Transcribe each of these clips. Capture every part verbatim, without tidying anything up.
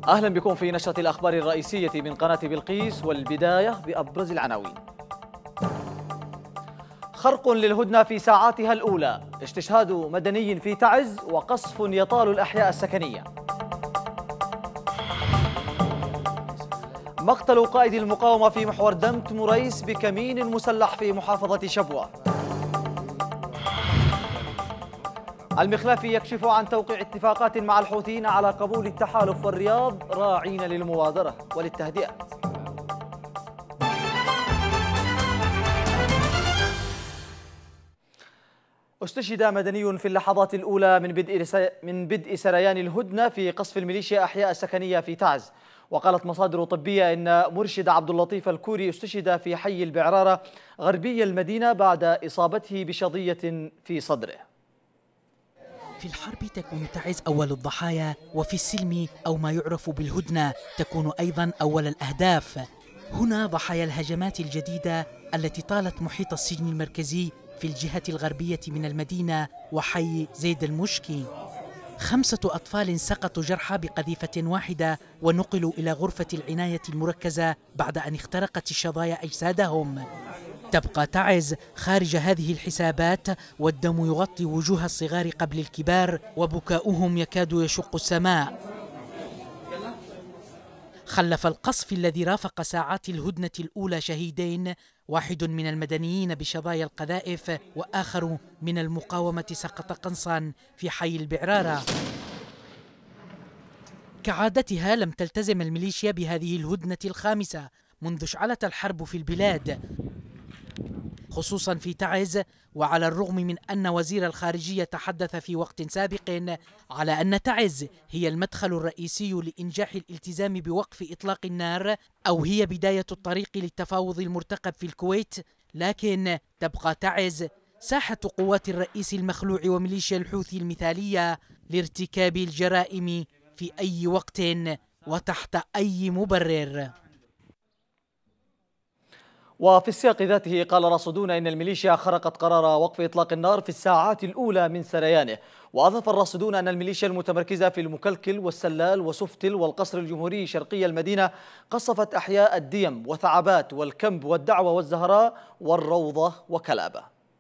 أهلا بكم في نشرة الأخبار الرئيسية من قناة بلقيس، والبداية بأبرز العناوين. خرق للهدنة في ساعاتها الأولى، استشهاد مدني في تعز وقصف يطال الأحياء السكنية. مقتل قائد المقاومة في محور دمت مريس بكمين مسلح في محافظة شبوة. المخلافي يكشف عن توقيع اتفاقات مع الحوثيين على قبول التحالف والرياض راعين للمبادرة وللتهدئة. استشهد مدني في اللحظات الأولى من بدء من بدء سريان الهدنة في قصف الميليشيا أحياء السكنية في تعز. وقالت مصادر طبية إن مرشد عبد اللطيف الكوري استشهد في حي البعرارة غربي المدينة بعد إصابته بشظية في صدره. في الحرب تكون تعز أول الضحايا، وفي السلم أو ما يعرف بالهدنة تكون أيضا أول الأهداف. هنا ضحايا الهجمات الجديدة التي طالت محيط السجن المركزي في الجهة الغربية من المدينة وحي زيد المشكي. خمسة أطفال سقطوا جرحى بقذيفة واحدة ونقلوا إلى غرفة العناية المركزة بعد أن اخترقت الشظايا أجسادهم. تبقى تعز خارج هذه الحسابات، والدم يغطي وجوه الصغار قبل الكبار وبكاؤهم يكاد يشق السماء. خلف القصف الذي رافق ساعات الهدنة الأولى شهيدين، واحد من المدنيين بشظايا القذائف وآخر من المقاومة سقط قنصا في حي البعرارة. كعادتها لم تلتزم الميليشيا بهذه الهدنة الخامسة منذ اشعلت الحرب في البلاد، خصوصا في تعز. وعلى الرغم من أن وزير الخارجية تحدث في وقت سابق على أن تعز هي المدخل الرئيسي لإنجاح الالتزام بوقف إطلاق النار، أو هي بداية الطريق للتفاوض المرتقب في الكويت، لكن تبقى تعز ساحة قوات الرئيس المخلوع وميليشيا الحوثي المثالية لارتكاب الجرائم في أي وقت وتحت أي مبرر. وفي السياق ذاته قال راصدون إن الميليشيا خرقت قرار وقف إطلاق النار في الساعات الأولى من سريانه. وأضاف الراصدون أن الميليشيا المتمركزة في المكلكل والسلال وسفتل والقصر الجمهوري شرقي المدينة قصفت أحياء الديم وثعبات والكمب والدعوة والزهراء والروضة وكلابة.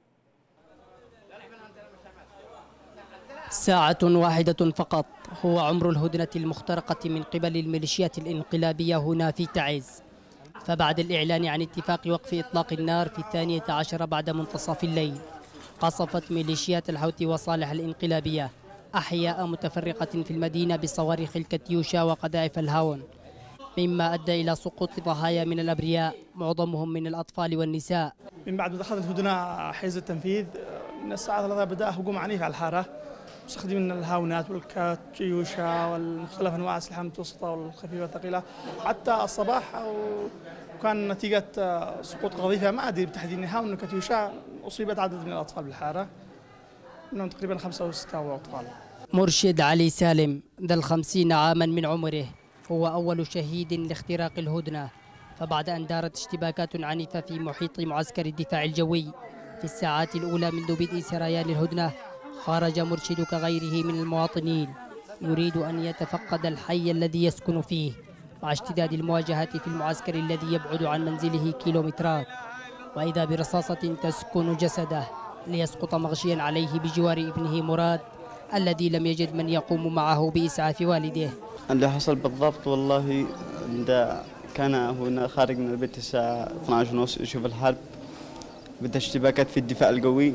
ساعة واحدة فقط هو عمر الهدنة المخترقة من قبل الميليشيات الانقلابية هنا في تعز، فبعد الإعلان عن اتفاق وقف إطلاق النار في الثانية عشر بعد منتصف الليل، قصفت ميليشيات الحوثي وصالح الانقلابية أحياء متفرقة في المدينة بصواريخ الكتيوشا وقذائف الهاون، مما أدى إلى سقوط ضحايا من الأبرياء معظمهم من الأطفال والنساء. من بعد ما دخلت الهدنة حيز التنفيذ من الساعة ثلاثة بدأ هجوم عنيف على الحارة، مستخدمين الهاونات والكاتيوشا والمختلف أنواع الأسلحة المتوسطة والخفيفة والثقيلة حتى الصباح، وكان نتيجة سقوط قذيفة ما أدري بالتحديد هاون الكاتيوشا أصيبت عدد من الأطفال بالحارة، منهم تقريبا خمسة أو ستة أطفال. مرشد علي سالم ذا الخمسين عاما من عمره هو أول شهيد لاختراق الهدنة، فبعد أن دارت اشتباكات عنيفة في محيط معسكر الدفاع الجوي في الساعات الأولى منذ بدء سريان الهدنة، خرج مرشد كغيره من المواطنين يريد أن يتفقد الحي الذي يسكن فيه مع اشتداد المواجهات في المعسكر الذي يبعد عن منزله كيلومترات، وإذا برصاصة تسكن جسده ليسقط مغشيا عليه بجوار ابنه مراد الذي لم يجد من يقوم معه بإسعاف والده. اللي حصل بالضبط والله عند كان هنا خارج من البيت الساعة اثني عشر ونص يشوف الحرب، بدأ اشتباكات في الدفاع القوي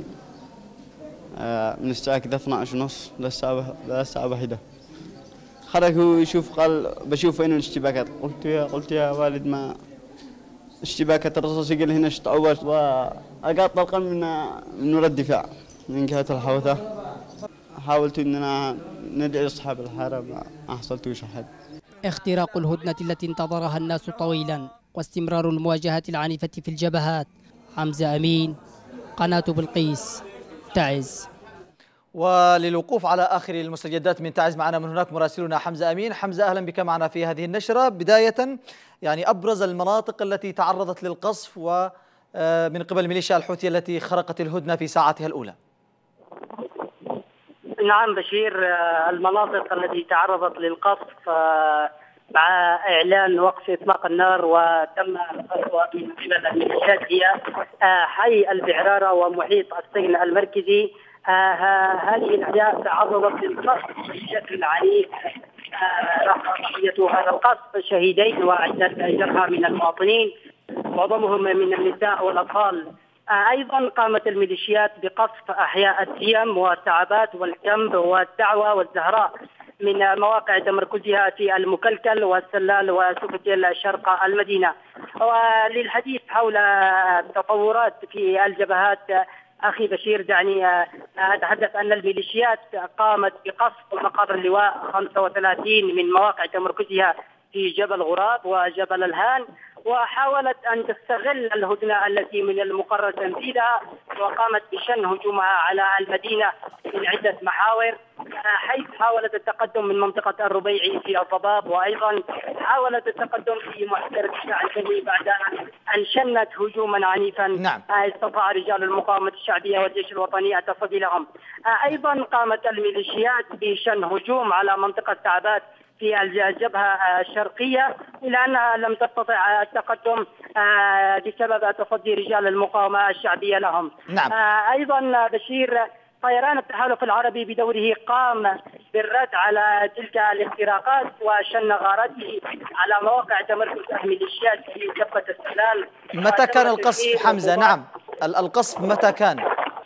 من الساعة كذا اثني عشر ونص للساعة للساعة واحدة. خرج هو يشوف قال بشوف وين الاشتباكات، قلت يا قلت يا والد ما اشتباكات الرصاص قال هنا اشتعوت وأقاط طلقا من من ورا الدفاع من جهة الحوثة. حاولت اننا ندعي اصحاب الحارة ما حصلتوش احد. اختراق الهدنة التي انتظرها الناس طويلا واستمرار المواجهات العنيفة في الجبهات. حمزة أمين، قناة بلقيس، تعز. وللوقوف على آخر المستجدات من تعز معنا من هناك مراسلنا حمزة أمين. حمزة أهلا بك معنا في هذه النشرة. بداية يعني أبرز المناطق التي تعرضت للقصف ومن قبل الميليشيا الحوثية التي خرقت الهدنة في ساعاتها الأولى. نعم بشير، المناطق التي تعرضت للقصف مع إعلان وقف إطلاق النار وتم الخطوة من قبل الميليشيات هي حي البعرارة ومحيط السجن المركزي. هذه الأحياء تعرضت للقصف بشكل عنيف، رأيت هذا القصف شهيدين وعدة جرحى من المواطنين معظمهم من النساء والأطفال. أيضا قامت الميليشيات بقصف أحياء التيم والسعبات والكمب والدعوة والزهراء من مواقع تمركزها في المكلكل والسلال وسوفتيل شرق المدينة. وللحديث حول التطورات في الجبهات أخي بشير دعني أتحدث أن الميليشيات قامت بقصف مقر اللواء خمسة وثلاثين من مواقع تمركزها في جبل غراب وجبل الهان، وحاولت أن تستغل الهدنة التي من المقرر تنفيذها، وقامت بشن هجومها على المدينة من عدة محاور، حيث حاولت التقدم من منطقة الربيعي في الضباب، وأيضا حاولت التقدم في محور الدفاع الجوي بعد أن شنت هجوما عنيفا. نعم. استطاع رجال المقاومة الشعبية والجيش الوطني التصدي لهم. أيضا قامت الميليشيات بشن هجوم على منطقة سعبات في الجبهة الشرقية، إلا أنها لم تستطع التقدم بسبب تصدي رجال المقاومة الشعبية لهم. نعم. أيضا بشير، طيران التحالف العربي بدوره قام بالرد على تلك الاختراقات وشن غارته على مواقع تمركز الميليشيات في جبهة السلال. متى كان القصف حمزة؟ نعم، القصف متى كان؟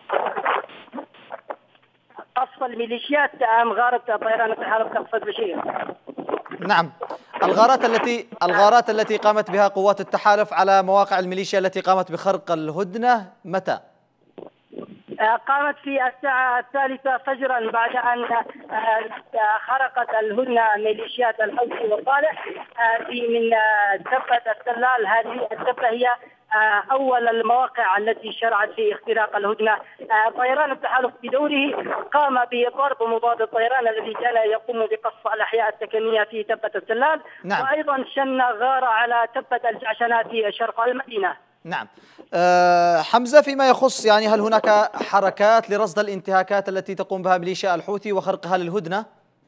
قصف الميليشيات أم غارة طيران التحالف تقصد بشير؟ نعم، الغارات التي الغارات التي قامت بها قوات التحالف على مواقع الميليشيا التي قامت بخرق الهدنة متى؟ قامت في الساعة الثالثة فجرا بعد أن خرقت الهدنة ميليشيات الحوثي وصالح في من تبة السلال. هذه التبة هي أول المواقع التي شرعت في اختراق الهدنة. طيران التحالف بدوره قام بضرب مضاد الطيران الذي كان يقوم بقصف الأحياء السكنية في تبة السلال. نعم. وأيضا شن غارة على تبة الجعشنات في شرق المدينة. نعم. أه حمزة، فيما يخص يعني هل هناك حركات لرصد الانتهاكات التي تقوم بها ميليشيا الحوثي وخرقها للهدنة؟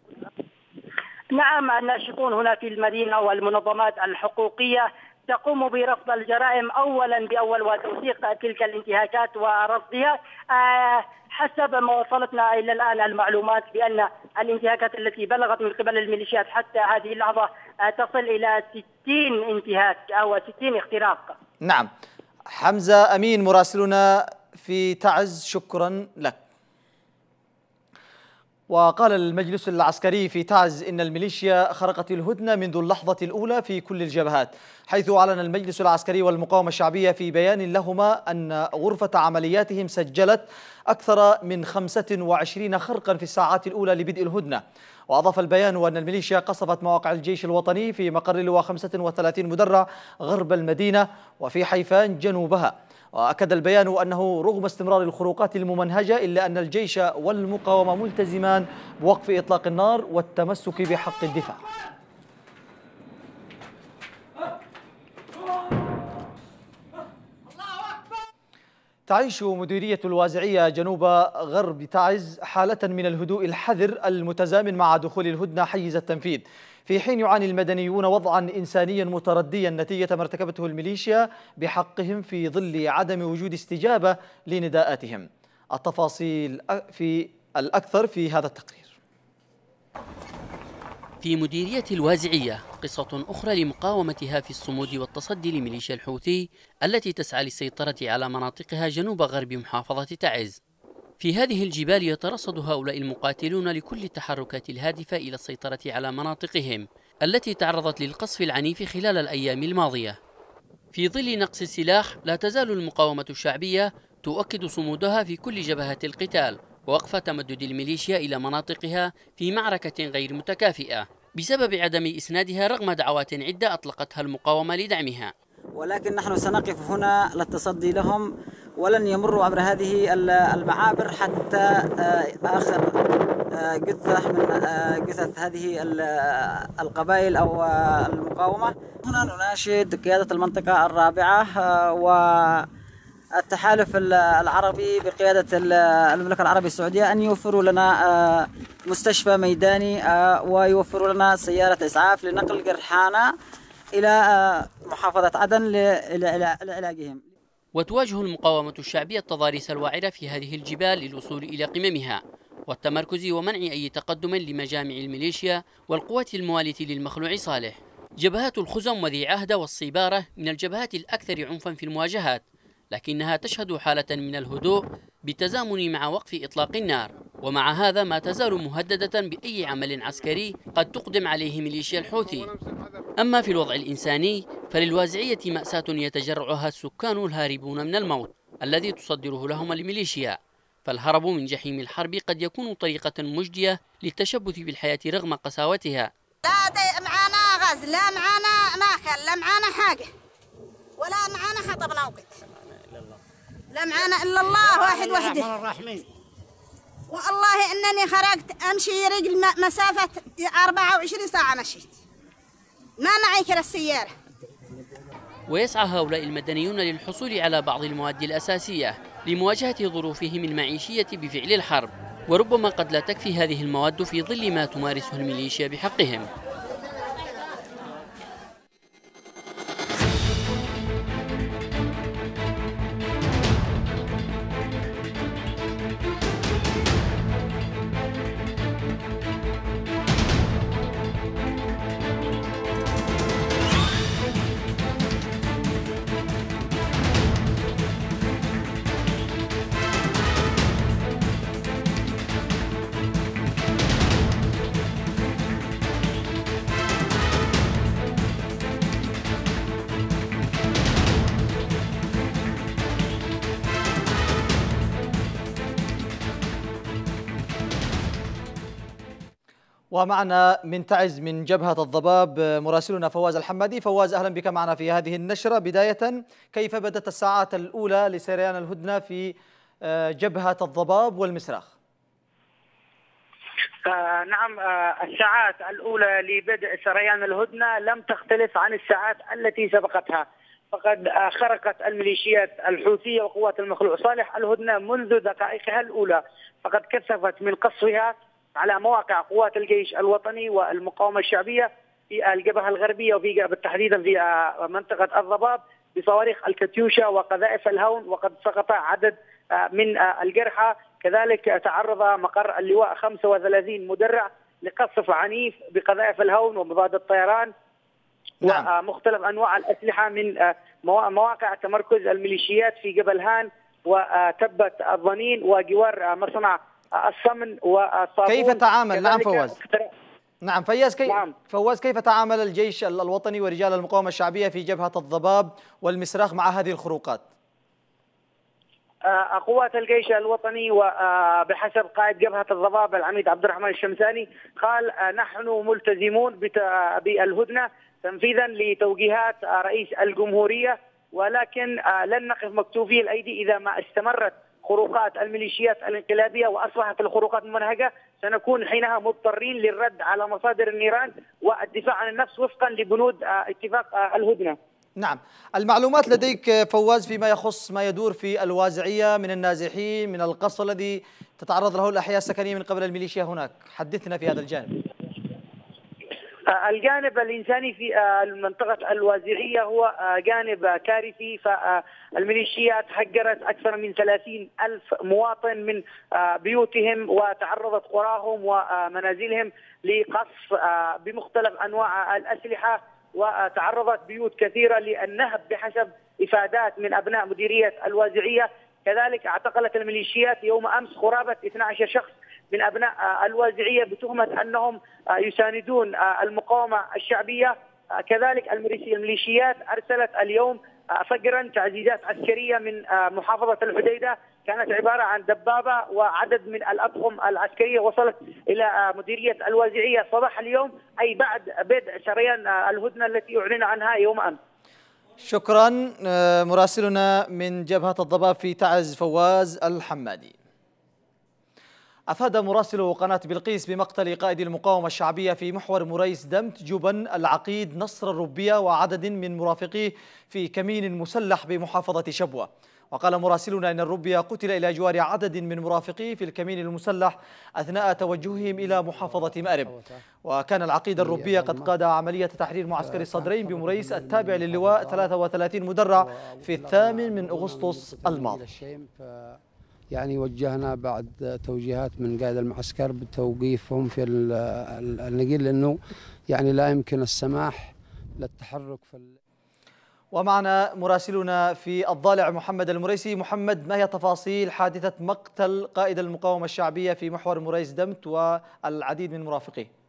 نعم، الناشطون هنا في المدينة والمنظمات الحقوقية تقوم برصد الجرائم أولا بأول وتوثيق تلك الانتهاكات ورصدها. آه حسب ما وصلتنا إلى الآن المعلومات بأن الانتهاكات التي بلغت من قبل الميليشيات حتى هذه اللحظة آه تصل إلى ستين انتهاك أو ستين اختراق. نعم. حمزة أمين مراسلنا في تعز، شكرا لك. وقال المجلس العسكري في تعز إن الميليشيا خرقت الهدنة منذ اللحظة الأولى في كل الجبهات، حيث أعلن المجلس العسكري والمقاومة الشعبية في بيان لهما أن غرفة عملياتهم سجلت أكثر من خمسة وعشرين خرقا في الساعات الأولى لبدء الهدنة. وأضاف البيان أن الميليشيا قصفت مواقع الجيش الوطني في مقر اللواء خمسة وثلاثين مدرع غرب المدينة وفي حيفان جنوبها. وأكد البيان أنه رغم استمرار الخروقات الممنهجة إلا أن الجيش والمقاومة ملتزمان بوقف إطلاق النار والتمسك بحق الدفاع. تعيش مديرية الوازعية جنوب غرب تعز حالة من الهدوء الحذر المتزامن مع دخول الهدنة حيز التنفيذ، في حين يعاني المدنيون وضعا إنسانيا مترديا نتيجة ما ارتكبته الميليشيا بحقهم في ظل عدم وجود استجابة لنداءاتهم. التفاصيل في الأكثر في هذا التقرير. في مديرية الوازعية قصة أخرى لمقاومتها في الصمود والتصدي لميليشيا الحوثي التي تسعى للسيطرة على مناطقها جنوب غرب محافظة تعز. في هذه الجبال يترصد هؤلاء المقاتلون لكل التحركات الهادفة إلى السيطرة على مناطقهم التي تعرضت للقصف العنيف خلال الأيام الماضية. في ظل نقص السلاح لا تزال المقاومة الشعبية تؤكد صمودها في كل جبهات القتال ووقف تمدد الميليشيا إلى مناطقها في معركة غير متكافئة بسبب عدم إسنادها رغم دعوات عدة أطلقتها المقاومة لدعمها. ولكن نحن سنقف هنا للتصدي لهم ولن يمروا عبر هذه المعابر حتى آخر جثة من جثث هذه القبائل أو المقاومة. هنا نناشد قيادة المنطقة الرابعة و التحالف العربي بقيادة المملكة العربية السعودية أن يوفروا لنا مستشفى ميداني ويوفروا لنا سيارة إسعاف لنقل جرحانا إلى محافظة عدن لعلاجهم. وتواجه المقاومة الشعبية التضاريس الواعرة في هذه الجبال للوصول إلى قممها والتمركز ومنع أي تقدم لمجامع الميليشيا والقوات الموالاة للمخلوع صالح. جبهات الخزم وذي عهدة والصيبارة من الجبهات الأكثر عنفا في المواجهات، لكنها تشهد حالة من الهدوء بالتزامن مع وقف إطلاق النار، ومع هذا ما تزال مهددة بأي عمل عسكري قد تقدم عليه ميليشيا الحوثي. أما في الوضع الإنساني فللوازعية مأساة يتجرعها السكان الهاربون من الموت الذي تصدره لهم الميليشيا، فالهرب من جحيم الحرب قد يكون طريقة مجدية للتشبث بالحياة رغم قساوتها. لا معانا غاز، لا معانا ماكل، لا معانا حاجة، ولا معانا حطب نوقت، لا معانا إلا الله واحد وحده. والله إنني خرجت أمشي رجل مسافة أربعة وعشرين ساعة مشيت، ما معي كرا السيارة. ويسعى هؤلاء المدنيون للحصول على بعض المواد الأساسية لمواجهة ظروفهم المعيشية بفعل الحرب، وربما قد لا تكفي هذه المواد في ظل ما تمارسه الميليشيا بحقهم. ومعنا من تعز من جبهة الضباب مراسلنا فواز الحمادي. فواز، أهلا بك معنا في هذه النشرة. بداية، كيف بدت الساعات الأولى لسريان الهدنة في جبهة الضباب والمسراخ؟ آه نعم، آه الساعات الأولى لبدء سريان الهدنة لم تختلف عن الساعات التي سبقتها، فقد آه خرقت الميليشيات الحوثية وقوات المخلوع صالح الهدنة منذ دقائقها الأولى، فقد كثفت من قصفها على مواقع قوات الجيش الوطني والمقاومة الشعبية في الجبهة الغربية وفي تحديدا في منطقة الضباب بصواريخ الكاتيوشا وقذائف الهون، وقد سقط عدد من الجرحى. كذلك تعرض مقر اللواء خمسة وثلاثين مدرع لقصف عنيف بقذائف الهون ومضاد الطيران. نعم. ومختلف أنواع الأسلحة من مواقع تمركز الميليشيات في جبل هان وتبت الضنين وجوار مصنع الصمن والصابون. كيف تعامل؟ نعم فواز. نعم فياز، كيف نعم. فواز، كيف تعامل الجيش الوطني ورجال المقاومة الشعبية في جبهة الضباب والمسراخ مع هذه الخروقات؟ قوات الجيش الوطني وبحسب قائد جبهة الضباب العميد عبد الرحمن الشمساني قال نحن ملتزمون بالهدنة تنفيذا لتوجيهات رئيس الجمهورية، ولكن لن نقف مكتوفي الأيدي إذا ما استمرت خروقات الميليشيات الانقلابية وأصبحت الخروقات ممنهجة. سنكون حينها مضطرين للرد على مصادر النيران والدفاع عن النفس وفقا لبنود اتفاق الهدنة. نعم، المعلومات لديك فواز فيما يخص ما يدور في الوازعية من النازحين، من القصف الذي تتعرض له الأحياء السكنية من قبل الميليشيا هناك، حدثنا في هذا الجانب. الجانب الإنساني في المنطقة الوازعية هو جانب كارثي، فالميليشيات هجرت أكثر من ثلاثين ألف مواطن من بيوتهم وتعرضت قراهم ومنازلهم لقصف بمختلف أنواع الأسلحة، وتعرضت بيوت كثيرة للنهب بحسب إفادات من أبناء مديرية الوازعية. كذلك اعتقلت الميليشيات يوم أمس قرابة اثني عشر شخص من أبناء الوازعية بتهمة أنهم يساندون المقاومة الشعبية. كذلك الميليشيات أرسلت اليوم فجرا تعزيزات عسكرية من محافظة الحديدة، كانت عبارة عن دبابة وعدد من الأطقم العسكرية وصلت إلى مديرية الوازعية صباح اليوم، أي بعد بدء سريان الهدنة التي أعلن عنها يوم أمس. شكرا مراسلنا من جبهة الضباب في تعز فواز الحمادي. أفاد مراسل قناة بلقيس بمقتل قائد المقاومة الشعبية في محور مريس دمت جبن العقيد نصر الربية وعدد من مرافقيه في كمين مسلح بمحافظة شبوة. وقال مراسلنا إن الربية قتل إلى جوار عدد من مرافقيه في الكمين المسلح أثناء توجههم إلى محافظة مأرب. وكان العقيد الربية قد قاد عملية تحرير معسكر الصدرين بمريس التابع للواء ثلاثة وثلاثين مدرع في الثامن من أغسطس الماضي. يعني وجهنا بعد توجيهات من قائد المعسكر بتوقيفهم في النقيل، لأنه يعني لا يمكن السماح للتحرك في ال... ومعنا مراسلنا في الضالع محمد المريسي. محمد، ما هي تفاصيل حادثة مقتل قائد المقاومة الشعبية في محور مريس دمت والعديد من مرافقيه؟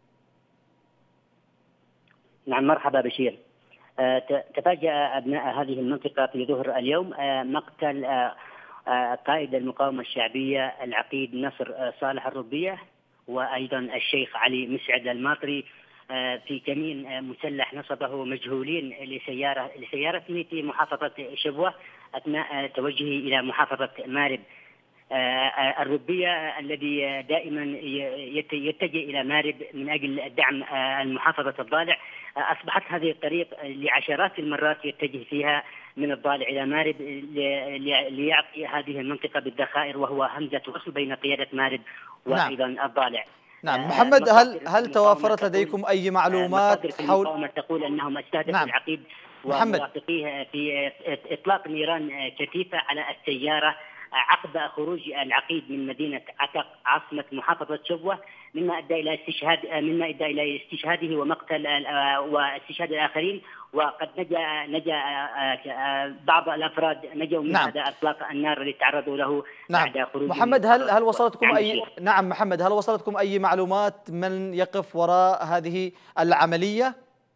نعم، مرحبا بشير. تفاجأ أبناء هذه المنطقة في ظهر اليوم مقتل قائد المقاومة الشعبية العقيد نصر صالح الربية وأيضا الشيخ علي مسعد الماطري في كمين مسلح نصبه مجهولين لسيارة لسيارته في محافظة شبوة أثناء توجهه إلى محافظة مارب. الربية الذي دائما يتجه إلى مارب من أجل دعم المحافظة الضالع، أصبحت هذه الطريق لعشرات المرات يتجه فيها من الضالع إلى مارب ليعطي هذه المنطقة بالذخائر، وهو همزة وصل بين قيادة مارب وأيضا نعم. الضالع. نعم محمد، هل هل توافرت لديكم أي معلومات حول تقول أنهم استهدفوا نعم. العقيد محمد ومرافقيه في إطلاق نيران كثيفة على السيارة عقب خروج العقيد من مدينة عتق عاصمة محافظة شبوة، مما أدى إلى استشهاد مما أدى إلى استشهاده ومقتل واستشهاد الآخرين. وقد نجا نجا بعض الأفراد نجوا من نعم. هذا إطلاق النار اللي تعرضوا له نعم. بعد خروج. محمد، هل هل وصلتكم أي نعم محمد هل وصلتكم أي معلومات من يقف وراء هذه العملية؟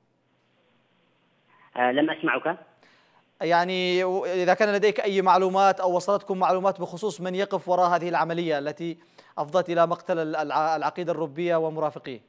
آه لم أسمعك. يعني إذا كان لديك أي معلومات أو وصلتكم معلومات بخصوص من يقف وراء هذه العملية التي أفضت إلى مقتل العقيد الربية ومرافقيه.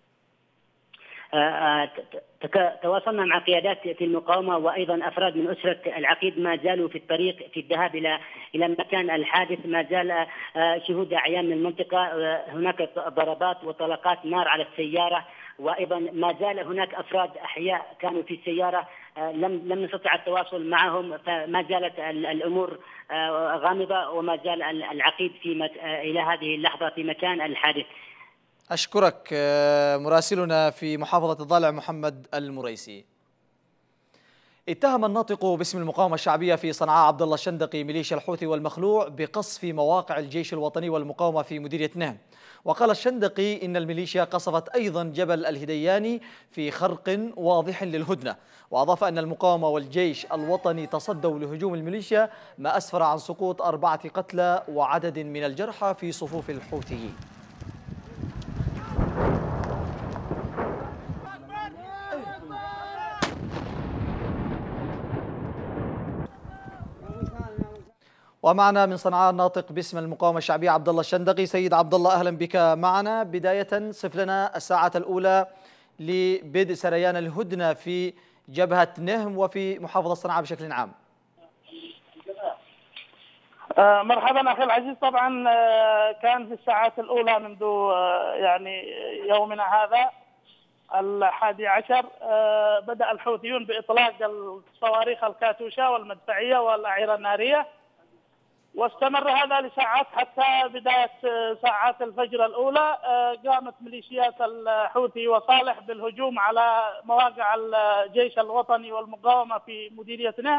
تواصلنا مع قيادات في المقاومة وأيضا أفراد من أسرة العقيد ما زالوا في الطريق في الذهاب إلى إلى مكان الحادث. ما زال شهود أعيان من المنطقة، هناك ضربات وطلقات نار على السيارة، وأيضا ما زال هناك أفراد أحياء كانوا في السيارة لم لم نستطع التواصل معهم، فما زالت الأمور غامضة وما زال العقيد في إلى هذه اللحظة في مكان الحادث. أشكرك مراسلنا في محافظة الضالع محمد المريسي. اتهم الناطق باسم المقاومة الشعبية في صنعاء عبد الله الشندقي ميليشيا الحوثي والمخلوع بقصف مواقع الجيش الوطني والمقاومة في مديرية نهم. وقال الشندقي إن الميليشيا قصفت أيضا جبل الهدياني في خرق واضح للهدنة، وأضاف أن المقاومة والجيش الوطني تصدوا لهجوم الميليشيا، ما أسفر عن سقوط أربعة قتلى وعدد من الجرحى في صفوف الحوثيين. ومعنا من صنعاء الناطق باسم المقاومة الشعبية عبد الله الشندقي. سيد عبد الله، أهلا بك معنا. بداية صف لنا الساعة الأولى لبدء سريان الهدنة في جبهة نهم وفي محافظة صنعاء بشكل عام. آه مرحبا أخي العزيز. طبعا آه كان في الساعات الأولى منذ آه يعني يومنا هذا الحادي عشر آه بدأ الحوثيون بإطلاق الصواريخ الكاتوشة والمدفعية والأعيرة النارية، واستمر هذا لساعات حتى بداية ساعات الفجر الأولى. قامت ميليشيات الحوثي وصالح بالهجوم على مواقع الجيش الوطني والمقاومة في مديرية نهم،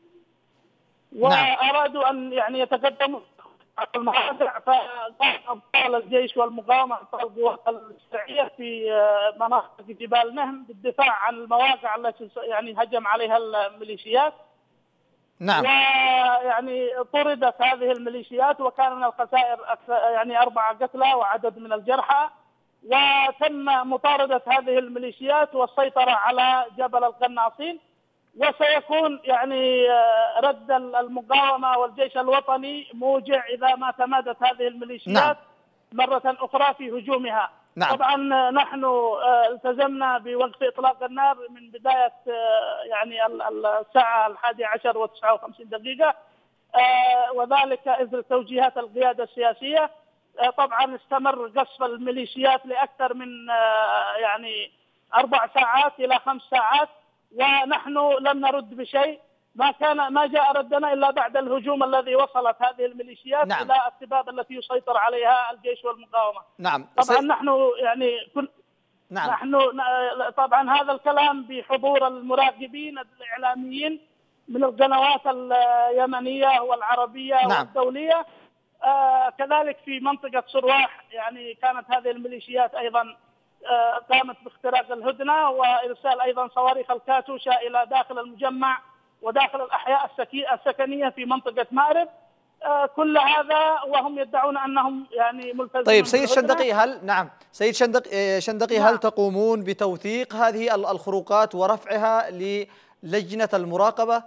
وأرادوا أن يعني يتقدموا على المواقع، فقام أبطال الجيش والمقاومة أبطال القوات الشرعية في مناطق جبال نهم بالدفاع عن المواقع التي يعني هجم عليها الميليشيات. نعم. ويعني طردت هذه الميليشيات، وكان من الخسائر يعني أربعة قتلى وعدد من الجرحى، وتم مطاردة هذه الميليشيات والسيطرة على جبل القناصين. وسيكون يعني رد المقاومة والجيش الوطني موجع إذا ما تمادت هذه الميليشيات نعم. مرة أخرى في هجومها. نعم. طبعا نحن التزمنا بوقف إطلاق النار من بداية يعني الساعة الحادية عشر وتسعة وخمسين دقيقة، وذلك إثر توجيهات القيادة السياسية. طبعا استمر قصف الميليشيات لأكثر من يعني أربع ساعات إلى خمس ساعات، ونحن لم نرد بشيء. ما كان ما جاء ردنا الا بعد الهجوم الذي وصلت هذه الميليشيات نعم. الى السباب التي يسيطر عليها الجيش والمقاومه. نعم. طبعا سي... نحن يعني كل نعم. نحن طبعا هذا الكلام بحضور المراقبين الاعلاميين من القنوات اليمنيه والعربيه نعم. والدوليه. آه كذلك في منطقه سرواح يعني كانت هذه الميليشيات ايضا آه قامت باختراق الهدنه وارسال ايضا صواريخ الكاتوشا الى داخل المجمع وداخل الاحياء السكنيه في منطقه مأرب. آه كل هذا وهم يدعون انهم يعني ملتزمون. طيب سيد شندقي، هل نعم سيد شندقي شندقي نعم. هل تقومون بتوثيق هذه الخروقات ورفعها للجنة المراقبة؟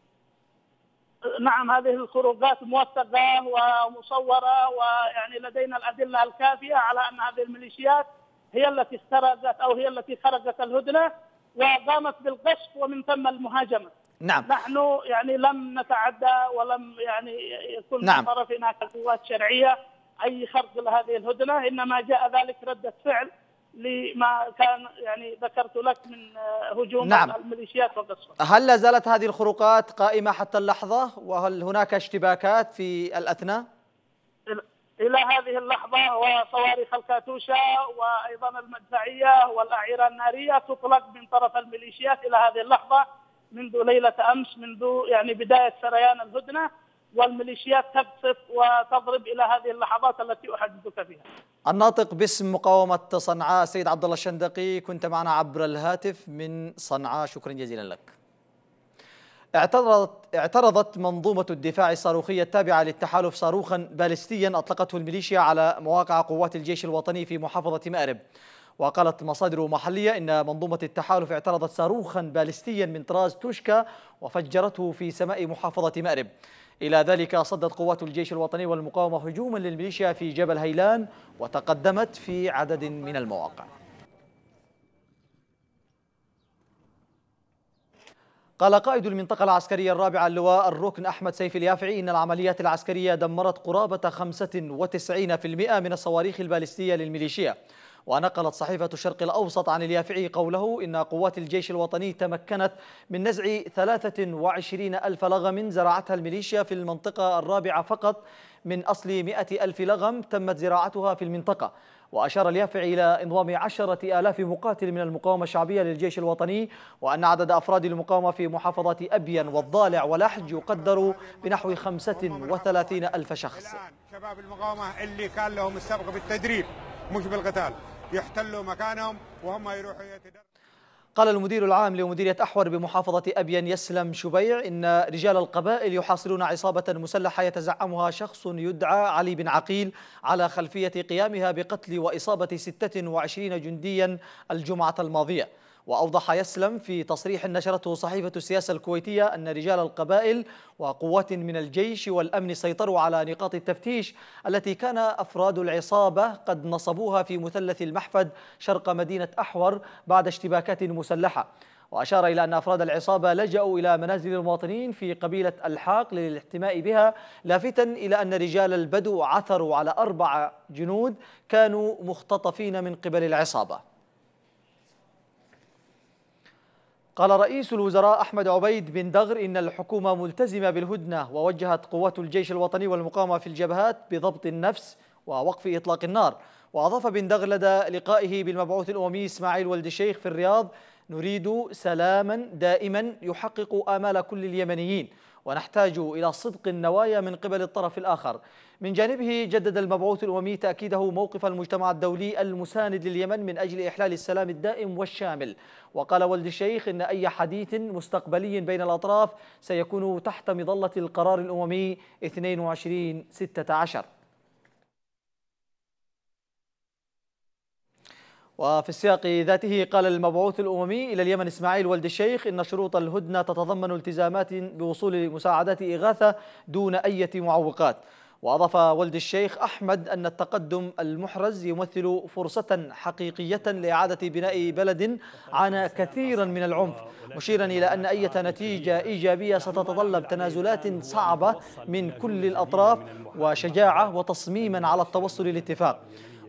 نعم، هذه الخروقات موثقة ومصورة، ويعني لدينا الأدلة الكافية على أن هذه الميليشيات هي التي اخترقت أو هي التي خرقت الهدنة وقامت بالقصف ومن ثم المهاجمة. نعم. نحن يعني لم نتعدى ولم يعني يكون نعم. من طرفنا كقوات شرعية أي خرق لهذه الهدنة، إنما جاء ذلك ردة فعل لما كان يعني ذكرت لك من هجوم نعم. الميليشيات وقصفها. هل لا زالت هذه الخروقات قائمة حتى اللحظة، وهل هناك اشتباكات في الأثناء؟ إلى هذه اللحظة وصواريخ الكاتوشا وأيضا المدفعية والأعيرة النارية تطلق من طرف الميليشيات إلى هذه اللحظة منذ ليلة أمس، منذ يعني بداية سريان الهدنة، والميليشيات تقصف وتضرب إلى هذه اللحظات التي أحدثك فيها. الناطق باسم مقاومة صنعاء سيد عبد الله الشندقي، كنت معنا عبر الهاتف من صنعاء، شكرا جزيلا لك. اعترضت اعترضت منظومة الدفاع الصاروخية التابعة للتحالف صاروخا باليستيا أطلقته الميليشيا على مواقع قوات الجيش الوطني في محافظة مأرب. وقالت مصادر محلية إن منظومة التحالف اعترضت صاروخا باليستيا من طراز توشكا وفجرته في سماء محافظة مأرب. إلى ذلك صدت قوات الجيش الوطني والمقاومة هجوما للميليشيا في جبل هيلان وتقدمت في عدد من المواقع. قال قائد المنطقة العسكرية الرابعة اللواء الركن أحمد سيف اليافعي إن العمليات العسكرية دمرت قرابة خمسة وتسعين بالمئة من الصواريخ الباليستية للميليشيا. ونقلت صحيفة الشرق الأوسط عن اليافعي قوله إن قوات الجيش الوطني تمكنت من نزع ثلاثة وعشرين ألف لغم زرعتها الميليشيا في المنطقة الرابعة فقط من أصل مئة ألف لغم تمت زراعتها في المنطقة. وأشار اليافعي إلى انضمام عشرة آلاف مقاتل من المقاومة الشعبية للجيش الوطني، وأن عدد أفراد المقاومة في محافظات أبين والضالع ولحج يقدر بنحو خمسة وثلاثين ألف شخص. شباب المقاومة اللي كان لهم السبق بالتدريب مش بالقتال يحتلوا مكانهم وهم يروحوا يتدربوا. قال المدير العام لمديرية أحور بمحافظة أبين يسلم شبيع إن رجال القبائل يحاصرون عصابة مسلحة يتزعمها شخص يدعى علي بن عقيل على خلفية قيامها بقتل وإصابة ستة وعشرين جنديا الجمعة الماضية. وأوضح يسلم في تصريح نشرته صحيفة السياسة الكويتية أن رجال القبائل وقوات من الجيش والأمن سيطروا على نقاط التفتيش التي كان أفراد العصابة قد نصبوها في مثلث المحفد شرق مدينة أحور بعد اشتباكات مسلحة. وأشار إلى أن أفراد العصابة لجأوا إلى منازل المواطنين في قبيلة الحاق للاحتماء بها، لافتا إلى أن رجال البدو عثروا على أربع جنود كانوا مختطفين من قبل العصابة. قال رئيس الوزراء أحمد عبيد بن دغر إن الحكومة ملتزمة بالهدنة، ووجهت قوات الجيش الوطني والمقاومة في الجبهات بضبط النفس ووقف إطلاق النار. وأضاف بن دغر لدى لقائه بالمبعوث الأممي إسماعيل ولد الشيخ في الرياض: نريد سلاما دائما يحقق آمال كل اليمنيين، ونحتاج إلى صدق النوايا من قبل الطرف الآخر. من جانبه جدد المبعوث الأممي تأكيده موقف المجتمع الدولي المساند لليمن من أجل إحلال السلام الدائم والشامل. وقال ولد الشيخ إن أي حديث مستقبلي بين الأطراف سيكون تحت مظلة القرار الأممي اثنين وعشرين ستة عشر. وفي السياق ذاته قال المبعوث الأممي إلى اليمن إسماعيل ولد الشيخ إن شروط الهدنة تتضمن التزامات بوصول مساعدات إغاثة دون أي معوقات. وأضاف ولد الشيخ أحمد أن التقدم المحرز يمثل فرصة حقيقية لإعادة بناء بلد عانى كثيرا من العنف، مشيرا إلى أن أي نتيجة إيجابية ستتطلب تنازلات صعبة من كل الأطراف وشجاعة وتصميما على التوصل لاتفاق.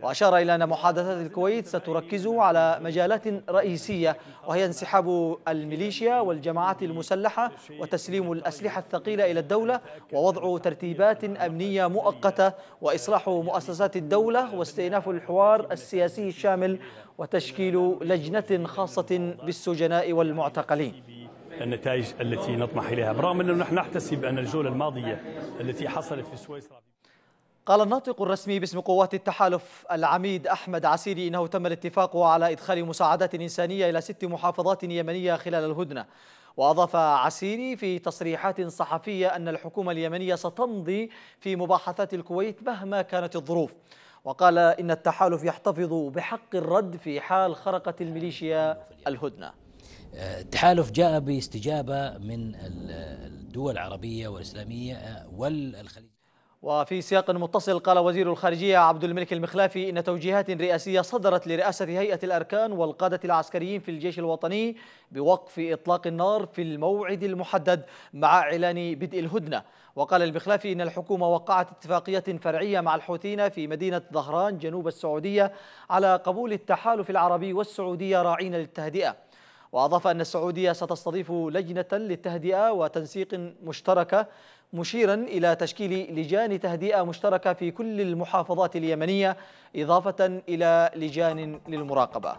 وأشار إلى أن محادثات الكويت ستركز على مجالات رئيسية، وهي انسحاب الميليشيا والجماعات المسلحة وتسليم الأسلحة الثقيلة إلى الدولة ووضع ترتيبات أمنية مؤقتة وإصلاح مؤسسات الدولة واستئناف الحوار السياسي الشامل وتشكيل لجنة خاصة بالسجناء والمعتقلين. النتائج التي نطمح إليها، برغم أنه نحن نحتسب أن الجولة الماضية التي حصلت في سويسرا. قال الناطق الرسمي باسم قوات التحالف العميد أحمد عسيري إنه تم الاتفاق على إدخال مساعدات إنسانية إلى ست محافظات يمنية خلال الهدنة. وأضاف عسيري في تصريحات صحفية أن الحكومة اليمنية ستمضي في مباحثات الكويت مهما كانت الظروف. وقال إن التحالف يحتفظ بحق الرد في حال خرقت الميليشيا الهدنة. التحالف جاء باستجابة من الدول العربية والإسلامية والخليج. وفي سياق متصل قال وزير الخارجية عبد الملك المخلافي إن توجيهات رئاسية صدرت لرئاسة هيئة الأركان والقادة العسكريين في الجيش الوطني بوقف إطلاق النار في الموعد المحدد مع إعلان بدء الهدنة. وقال المخلافي إن الحكومة وقعت اتفاقية فرعية مع الحوثيين في مدينة ظهران جنوب السعودية على قبول التحالف العربي والسعودية راعين للتهدئة. وأضاف أن السعودية ستستضيف لجنة للتهدئة وتنسيق مشتركة، مشيرا إلى تشكيل لجان تهدئة مشتركة في كل المحافظات اليمنية إضافة إلى لجان للمراقبة.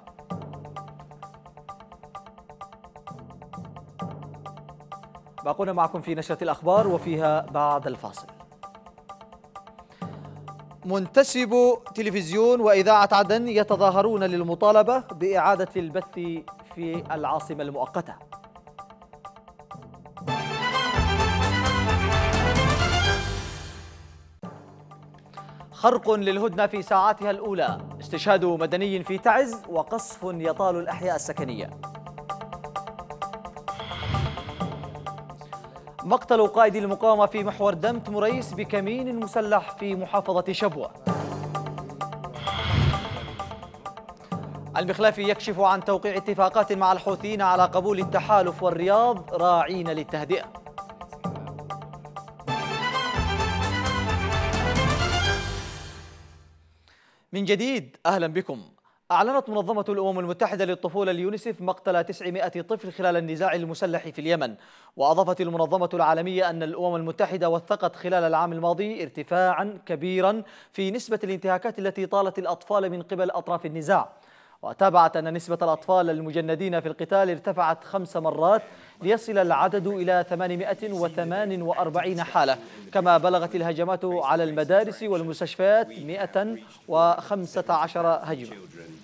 باقون معكم في نشرة الأخبار وفيها بعد الفاصل. منتسب تلفزيون وإذاعة عدن يتظاهرون للمطالبة بإعادة البث في العاصمة المؤقتة. خرق للهدنة في ساعاتها الأولى، استشهاد مدني في تعز وقصف يطال الأحياء السكنية. مقتل قائد المقاومة في محور دمت مريس بكمين مسلح في محافظة شبوة. المخلافي يكشف عن توقيع اتفاقات مع الحوثيين على قبول التحالف والرياض راعين للتهدئة. من جديد أهلا بكم. أعلنت منظمة الأمم المتحدة للطفولة اليونيسف مقتل تسعمائة طفل خلال النزاع المسلح في اليمن. وأضافت المنظمة العالمية أن الأمم المتحدة وثقت خلال العام الماضي ارتفاعا كبيرا في نسبة الانتهاكات التي طالت الأطفال من قبل أطراف النزاع. وتابعت أن نسبة الأطفال المجندين في القتال ارتفعت خمس مرات ليصل العدد إلى ثمانمائة وثمانية وأربعين حالة، كما بلغت الهجمات على المدارس والمستشفيات مائة وخمسة عشر هجمة.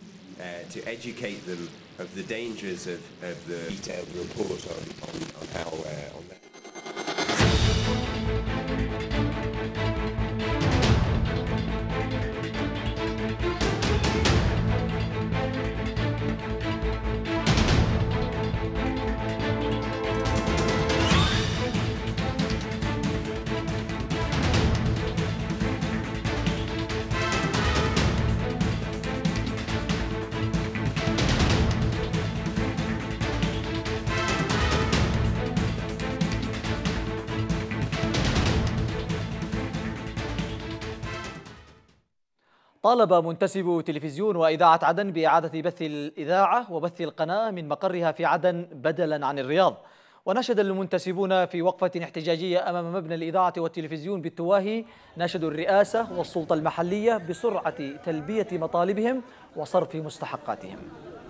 طالب منتسب تلفزيون وإذاعة عدن بإعادة بث الإذاعة وبث القناة من مقرها في عدن بدلا عن الرياض. وناشد المنتسبون في وقفة احتجاجية أمام مبنى الإذاعة والتلفزيون بالتواهي ناشدوا الرئاسة والسلطة المحلية بسرعة تلبية مطالبهم وصرف مستحقاتهم.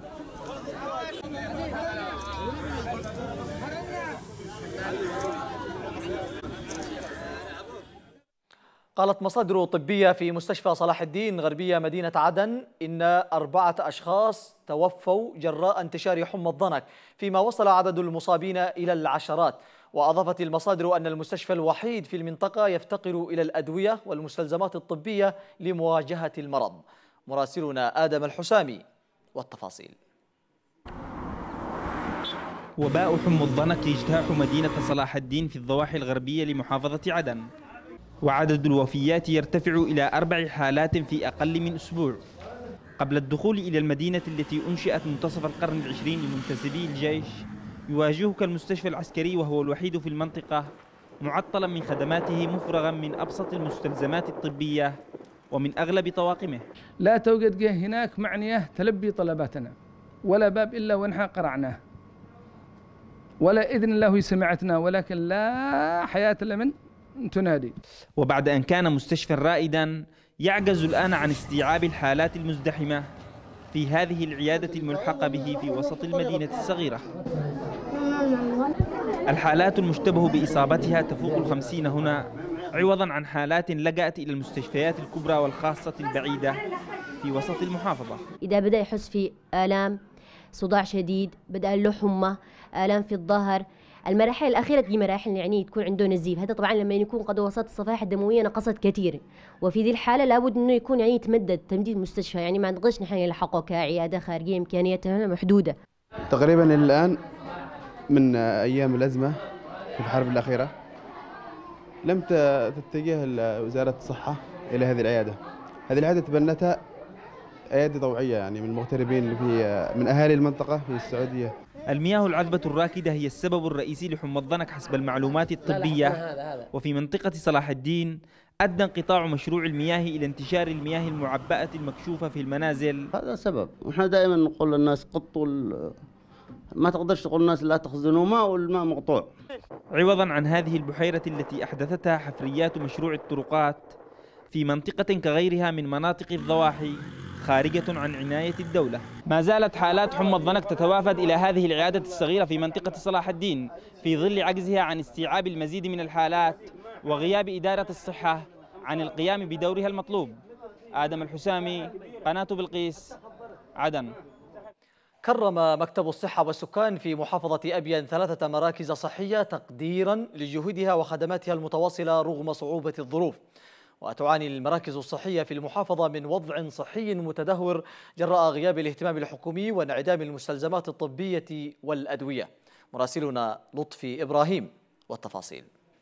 قالت مصادر طبية في مستشفى صلاح الدين غربية مدينة عدن إن أربعة أشخاص توفوا جراء انتشار حمى الضنك، فيما وصل عدد المصابين إلى العشرات. وأضافت المصادر أن المستشفى الوحيد في المنطقة يفتقر إلى الأدوية والمستلزمات الطبية لمواجهة المرض. مراسلنا آدم الحسامي والتفاصيل. وباء حمى الضنك يجتاح مدينة صلاح الدين في الضواحي الغربية لمحافظة عدن، وعدد الوفيات يرتفع إلى أربع حالات في أقل من أسبوع. قبل الدخول إلى المدينة التي أنشئت منتصف القرن العشرين لمنتسبي الجيش، يواجهك المستشفى العسكري وهو الوحيد في المنطقة معطلا من خدماته مفرغا من أبسط المستلزمات الطبية ومن أغلب طواقمه. لا توجد جهة هناك معنية تلبي طلباتنا، ولا باب إلا ونحن قرعناه، ولا إذن الله سمعتنا، ولكن لا حياة لمن تنادي. وبعد أن كان مستشفى رائدا يعجز الآن عن استيعاب الحالات المزدحمة في هذه العيادة الملحقة به في وسط المدينة الصغيرة. الحالات المشتبه بإصابتها تفوق الخمسين هنا، عوضا عن حالات لجأت إلى المستشفيات الكبرى والخاصة البعيدة في وسط المحافظة. إذا بدأ يحس في آلام، صداع شديد، بدأ له حمى، آلام في الظهر، المراحل الأخيرة دي مراحل يعني تكون عنده نزيف. هذا طبعا لما يكون قد وصلت الصفائح الدموية نقصت كثير، وفي ذي الحالة لابد إنه يكون يعني يتمدد تمديد المستشفى، يعني ما نقدرش نحن نلحقه كعيادة خارجية، إمكانياتها محدودة. تقريبا الآن من أيام الأزمة في الحرب الأخيرة لم تتجه وزارة الصحة إلى هذه العيادة. هذه العيادة تبنتها عيادة طوعية يعني من المغتربين اللي في من أهالي المنطقة في السعودية. المياه العذبة الراكدة هي السبب الرئيسي لحمى الضنك حسب المعلومات الطبية، وفي منطقة صلاح الدين أدى انقطاع مشروع المياه إلى انتشار المياه المعبأة المكشوفة في المنازل. هذا سبب، ونحن دائما نقول للناس قطوا، ما تقدرش تقول للناس لا تخزنوا ماء والماء مقطوع. عوضا عن هذه البحيرة التي أحدثتها حفريات مشروع الطرقات في منطقة كغيرها من مناطق الضواحي خارجة عن عناية الدولة. ما زالت حالات حمى الضنك تتوافد إلى هذه العيادة الصغيرة في منطقة صلاح الدين في ظل عجزها عن استيعاب المزيد من الحالات وغياب إدارة الصحة عن القيام بدورها المطلوب. آدم الحسامي، قناة بلقيس، عدن. كرم مكتب الصحة والسكان في محافظة أبين ثلاثة مراكز صحية تقديرا لجهودها وخدماتها المتواصلة رغم صعوبة الظروف. وتعاني المراكز الصحية في المحافظة من وضع صحي متدهور جراء غياب الاهتمام الحكومي وانعدام المستلزمات الطبية والأدوية. مراسلنا لطفي إبراهيم والتفاصيل.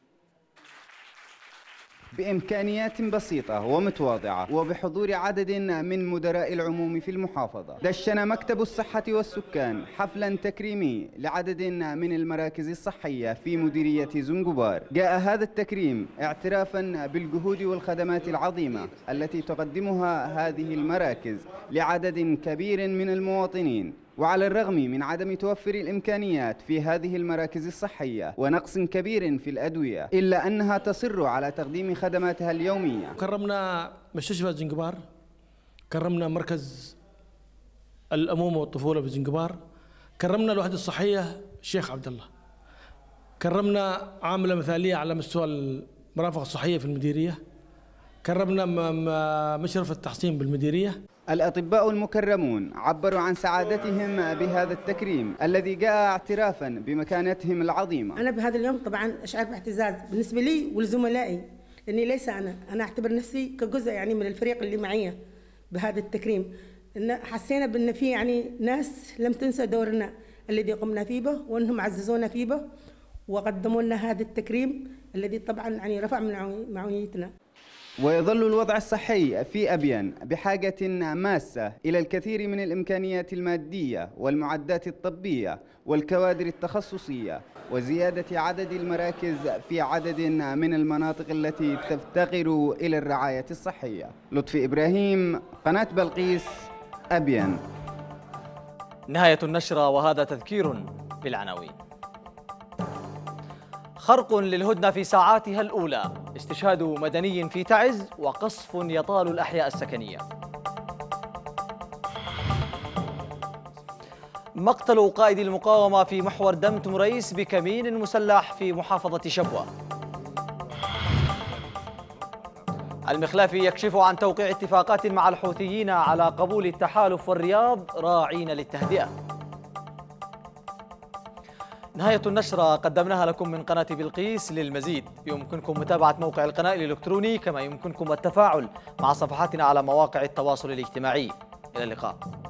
بإمكانيات بسيطة ومتواضعة وبحضور عدد من مدراء العموم في المحافظة، دشن مكتب الصحة والسكان حفلا تكريمي لعدد من المراكز الصحية في مديرية زنجبار. جاء هذا التكريم اعترافا بالجهود والخدمات العظيمة التي تقدمها هذه المراكز لعدد كبير من المواطنين، وعلى الرغم من عدم توفر الإمكانيات في هذه المراكز الصحية ونقص كبير في الأدوية، إلا أنها تصر على تقديم خدماتها اليومية. كرمنا مستشفى زنجبار، كرمنا مركز الأمومة والطفولة في زنجبار، كرمنا الوحدة الصحية الشيخ عبد الله، كرمنا عاملة مثالية على مستوى المرافق الصحية في المديرية، كرمنا مشرف التحصين بالمديرية. الأطباء المكرمون عبروا عن سعادتهم بهذا التكريم الذي جاء اعترافا بمكانتهم العظيمة. أنا بهذا اليوم طبعا أشعر باعتزاز بالنسبة لي ولزملائي، لأني ليس أنا أنا أعتبر نفسي كجزء يعني من الفريق اللي معي بهذا التكريم. إن حسينا بأن في يعني ناس لم تنسى دورنا الذي قمنا فيه به، وأنهم عززونا فيه به وقدموا لنا هذا التكريم الذي طبعا يعني رفع من معنويتنا. ويظل الوضع الصحي في أبين بحاجة ماسة إلى الكثير من الإمكانيات المادية والمعدات الطبية والكوادر التخصصية وزيادة عدد المراكز في عدد من المناطق التي تفتقر إلى الرعاية الصحية. لطفي إبراهيم، قناة بلقيس، أبين. نهاية النشرة وهذا تذكير بالعناوين. خرق للهدنة في ساعاتها الأولى، استشهاد مدني في تعز وقصف يطال الأحياء السكنية. مقتل قائد المقاومة في محور دمتم رئيس بكمين مسلح في محافظة شبوة. المخلافي يكشف عن توقيع اتفاقات مع الحوثيين على قبول التحالف والرياض راعين للتهدئة. نهاية النشرة قدمناها لكم من قناة بلقيس. للمزيد يمكنكم متابعة موقع القناة الإلكتروني، كما يمكنكم التفاعل مع صفحاتنا على مواقع التواصل الاجتماعي. إلى اللقاء.